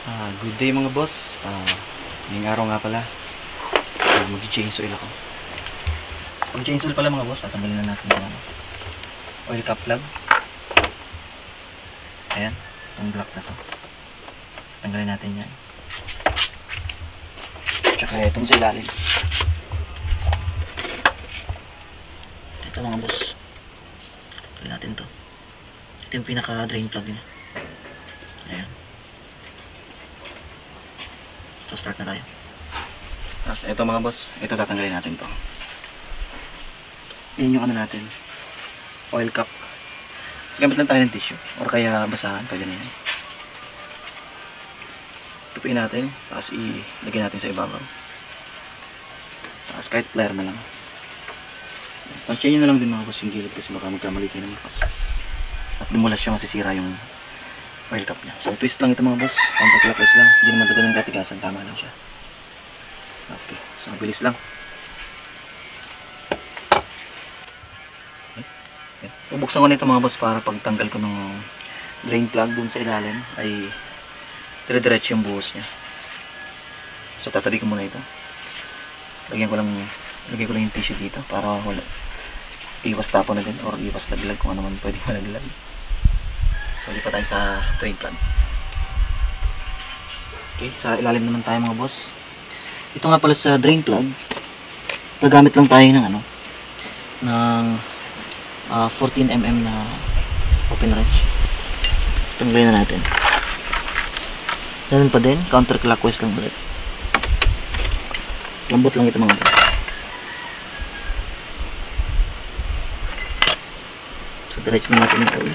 Good day mga boss. Ngayong araw nga pala, mag-change oil ako. So pag change oil pala mga boss, tatanggalin na natin yung oil cap plug. Ayan, itong block na to. Tanggalin natin yan. Tsaka itong sa ilalim. Ito mga boss. Tanggalin natin to. Ito yung pinaka drain plug niya. Ayan. So start na tayo. Tapos ito mga boss, ito tatanggalin natin to. Yan yung ano natin, oil cap. So gamit lang tayo ng tissue or kaya basahan, pwede na yan. Tupiin natin, tapos ilagay natin sa ibabaw. Tapos kahit plier na lang. Pansya nyo na lang din mga boss yung gilid kasi baka magkamali kayo ng makas. At dumulas siya, masisira yung oil cap niya. So twist lang ito mga boss, counterclockwise lang. Hindi naman tagal ng katigasan, tama lang siya. Okay, so mabilis lang. Okay. Bubuksan ko na ito mga boss para pagtanggal ko ng drain plug dun sa ilalim ay dire-diretso yung buhos niya. So tatabi ko muna ito. Lagyan ko lang yung tissue dito para wala iwas tapo na din or iwas laglag kung ano man pwedeng malaglag. So lipat tayo sa drain plug. Okay, sa ilalim naman tayo mga boss. Ito nga pala sa drain plug, gagamit lang tayo ng ng 14mm na open wrench. So tanggalin na natin. Ganun pa din, counterclockwise lang ulit. Lambot lang ito mga boss. So diretso na natin yung oil.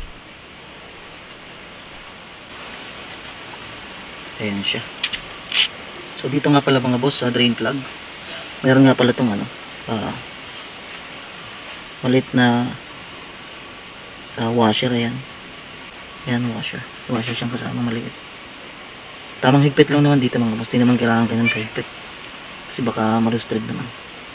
Ayan siya. So dito nga pala mga boss sa drain plug, meron nga pala itong maliit na washer. Ayan. Ayan, washer siyang kasama, maliit. Tamang higpit lang naman dito mga boss. Di naman kailangan ganun kahigpit kasi baka ma-restrict naman.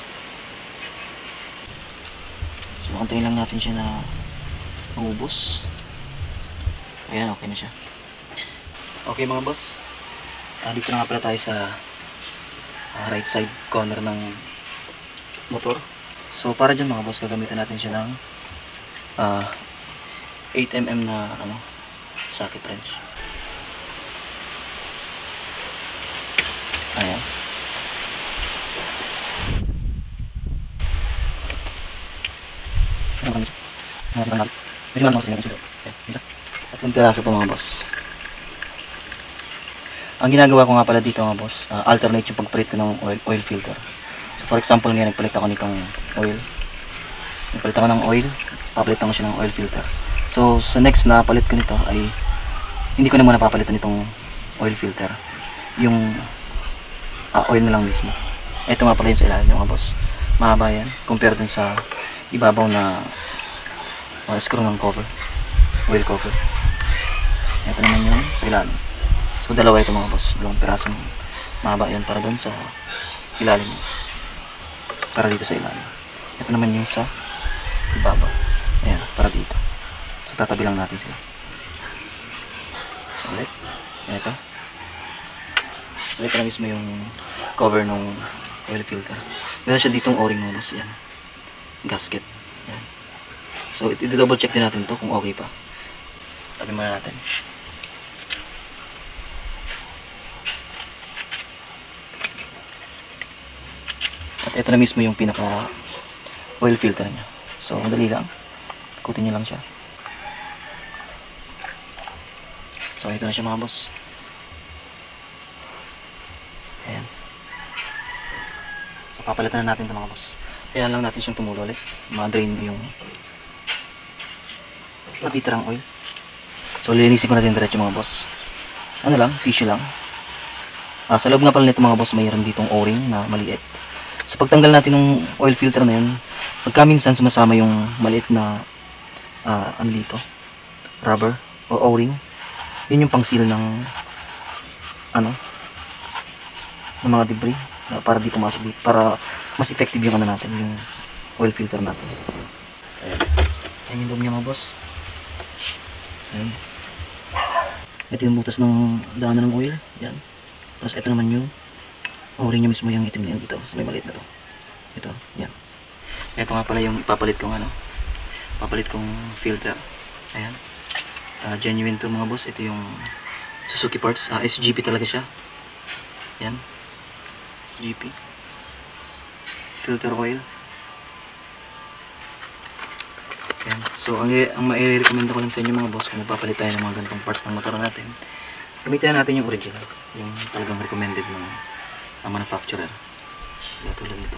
So antayin lang natin siya na maubos. Ayan, okay na siya. Okay mga boss, dito na nga pala tayo sa right side corner ng motor. So para dyan mga boss, gagamitin natin siya ng 8mm na socket wrench. Ayan. At yung piraso ito mga boss. Ang ginagawa ko nga pala dito mga boss, alternate yung pagpalit ko ng oil filter. So for example ngayon, nagpalit ako nitong oil. Nagpalit ako ng oil, papalitan ko siya ng oil filter. So sa next na palit ko nito ay hindi ko na muna papalitan itong oil filter. Yung oil na lang mismo. Ito nga pala yun sa ilalim mga boss. Mahaba yan, compare dun sa ibabaw na screw ng cover, oil cover. Ito naman yung sa ilalim. So dalawa ito mga boss, dalawang pirasong mahaba yan para doon sa ilalim, para dito sa ilalim. Ito naman yung sa ibabaw, ayan, para dito. So tatabi lang natin sila. So ulit, ito. So ito na mismo yung cover ng oil filter. Meron siya ditong o-ring mga boss, yan, gasket, yan. So i-double check din natin to kung okay pa. Tabi muna natin. At ito na mismo yung pinaka oil filter niya. So madali lang, ikutin nyo lang siya. So ito na siya mga boss. Ayan. So papalitan na natin ito mga boss. Ayan lang natin siyang tumulo ulit, ma-drain yung natitirang oil. So lilinisin ko natin diretso mga boss. Ano lang, tissue lang. Sa loob nga pala nito mga boss, mayroon ditong o-ring na maliit. So pagtanggal natin ng oil filter na yun, pagkaminsan sumasama yung maliit na ano dito, rubber o o-ring. Yun yung pang seal ng ng mga debris para di pumasok dito, para mas effective yung natin, yung oil filter natin. Ayan yung loob niya mga boss. Ayan. Ito yung butas ng daanan ng oil. Yan. Tapos ito naman yung o-ring niya mismo yung itim na yan dito. So may maliit na to. Ito. Yan. Ito nga pala yung ipapalit kong ano. Papalit kong filter. Ayan. Genuine to mga boss. Ito yung Suzuki parts. SGP talaga siya. Yan. SGP. Filter oil. Yan. So, ang mai-recommend ko lang sa inyo mga boss, kung magpapalit tayo ng mga ganitong parts ng motor natin, gamitin natin yung original. Yung talagang recommended ng manufacturer. Kaya tulad nito.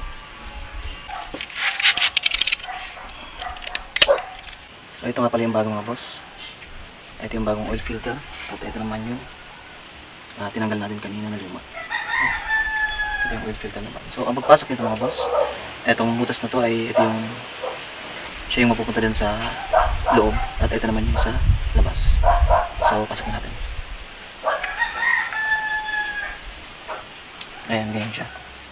So, ito nga pala yung bagong mga boss. Ito yung bagong oil filter. At ito naman yung tinanggal natin kanina na luma. Ito yung oil filter naman. So, ang pagpasok nito mga boss, itong butas na to ay ito yung siya yung mapupunta din sa loob at ito naman yung sa labas. So, pasok natin. Ayan, ganyan siya.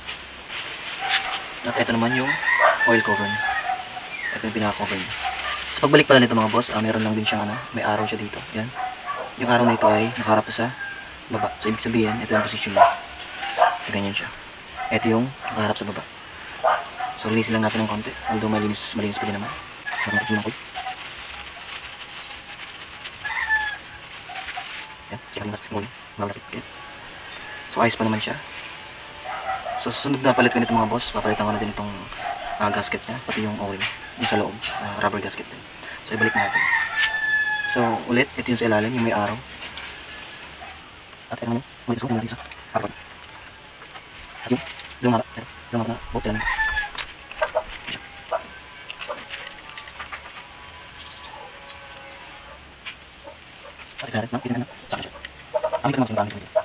At ito naman yung oil cover niya. Ito yung pinaka-cover niya. Sa pagbalik pala nito mga boss, meron lang din siyang may arrow siya dito. Yan. Yung arrow na ito ay nakaharap sa baba. So, ibig sabihin, ito yung position niya. Ganyan siya. Ito yung nakaharap sa baba. So, linisin lang natin ng konti. Although malinis pa din naman. Mas natin yung ako'y. Yan. Sika limas. Malasik. Yan. So, ayos pa naman siya. So, susunod na palit ko nito mga boss. Papalitan ko na din itong gasket niya. Pati yung oil. Yung sa loob. Rubber gasket din. So, ibalik natin. So, ulit. Ito yung sa ilalim. Yung may arrow. At ito naman. Ulit. So, tingnan natin sa arrow. At yung lumaba. Lumaba na. Both sila naman. At ito natin. Saka siya. Ang ito naman sa gamit ko dito.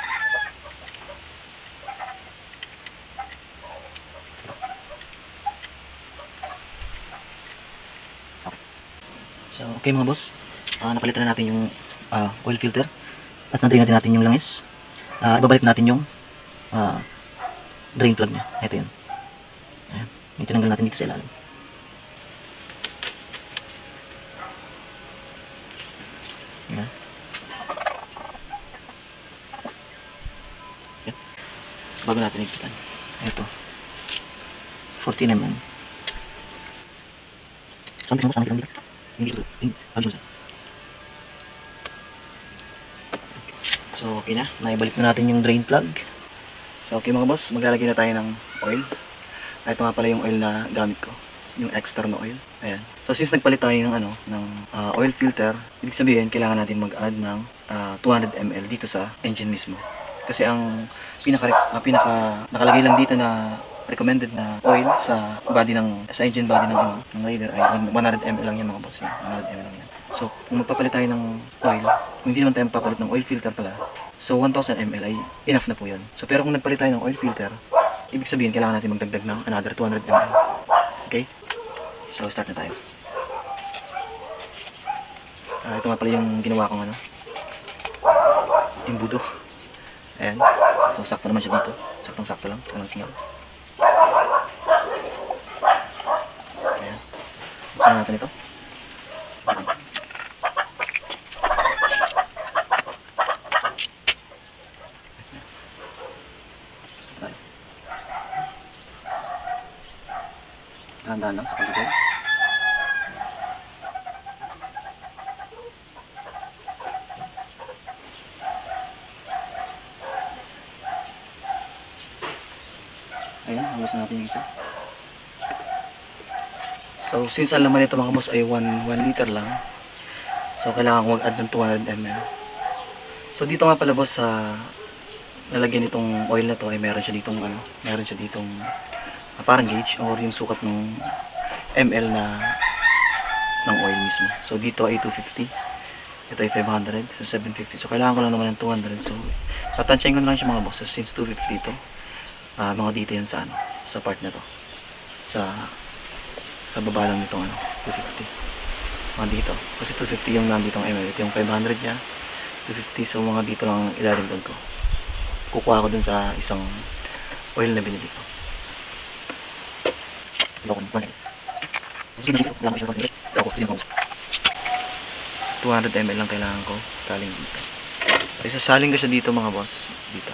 So, okay mga boss, napalitan na natin yung oil filter at na-drain natin yung langis. Ibabalik natin yung drain plug niya. Ito yun. Ayan. Yung tinanggal natin dito sa ilalim. Ayan. Ayan. Bago natin higpitan. Ito. 14 mm. Sampai lang dito. So okay na, naibalik na natin yung drain plug. So okay mga boss, maglalagay na tayo ng oil. Ito nga pala yung oil na gamit ko, yung extra na oil. Ayan. So since nagpalit tayo ng oil filter, ibig sabihin kailangan natin mag-add ng 200 ml dito sa engine mismo. Kasi ang pinaka nakalagay lang dito na recommended na oil sa engine body ng Raider ay 100 ml lang yan mga boss. 100 ml lang yan. So kung magpapalit tayo ng oil, kung hindi naman tayo magpapalit ng oil filter pala, so 1000 ml ay enough na po yun. So pero kung nagpalit tayo ng oil filter, ibig sabihin kailangan natin magdagdag ng another 200 ml. Okay? So start na tayo. Ito nga pala yung ginawa kong imbudo. Ayan. So sakto naman siya dito. Saktong-sakto lang. Walang singaw. Ayan. Buksan natin ito. Dahan-dahan lang sa pagkakal. Ayan, halusin natin yung isa. So, since ang laman nito mga boss ay 1 liter lang, so kailangan ko mag-add ng 200 ml. So, dito nga pala boss sa lalagyan nitong oil na to ay meron siya ditong parang gauge or yung sukat ng ml ng oil mismo. So, dito ay 250. Ito ay 500. So, 750. So, kailangan ko lang naman ng 200. So, tatansyahin ko na lang siya mga boss. So, since 250 ito, mga dito yan sa sa part na to, sa baba lang nitong 250, mga dito kasi 250 yung nandito ng ml, ito yung 500 nya, 250. So mga dito lang ilalagdag ko, kukuha ko dun sa isang oil na binili ko. 200 ml lang kailangan ko galing dito. Isasalin ko siya dito mga boss. Dito.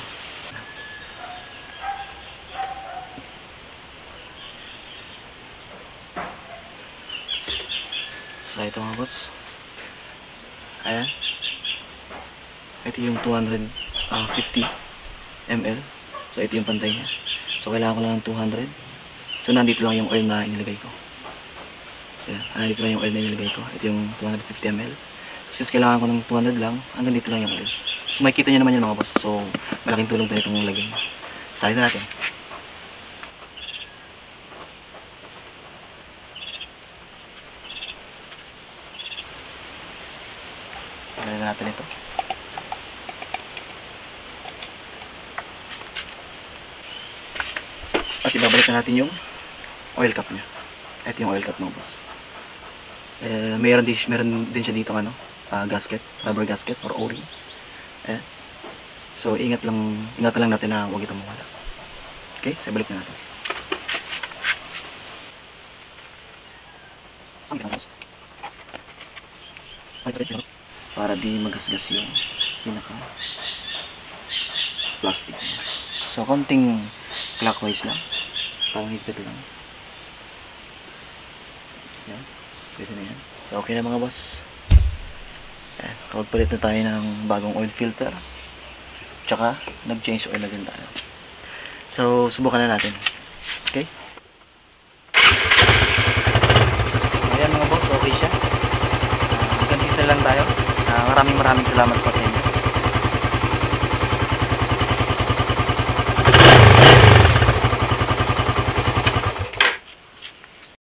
So ito mga boss. Ayan. Ito yung 250 ml. So ito yung pantay niya. So kailangan ko lang ng 200. So nandito lang yung oil na inilagay ko. So nandito lang yung oil na inilagay ko. Ito yung 250 ml. Since kailangan ko ng 200 lang, hanggang dito lang yung oil. So makikita nyo naman yun mga boss. So malaking tulong din itong lagay. Salin na natin. Salin na natin ito. At ibabalik na natin yung oil cap nya. Ito yung oil cap mga boss. Meron din siya dito gasket, rubber gasket or O-ring. So ingatan lang natin na huwag itong mawala. Okay, so balik na natin. Para di magasgas yung pinaka plastic. So konting clockwise lang. Parang higpit lang. Yan. Pwede na yan. So okay na mga boss. Kapagpalit na tayo ng bagong oil filter. Tsaka nag-change oil na din tayo. So subukan na natin. Okay? Ayan mga boss, okay siya. Hanggang dito lang tayo. Maraming salamat po sa